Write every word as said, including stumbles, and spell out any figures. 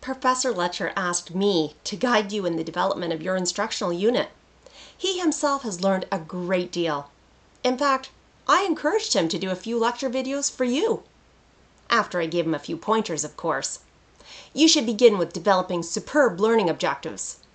Professor Letcher asked me to guide you in the development of your instructional unit. He himself has learned a great deal. In fact, I encouraged him to do a few lecture videos for you. After I gave him a few pointers, of course. You should begin with developing superb learning objectives.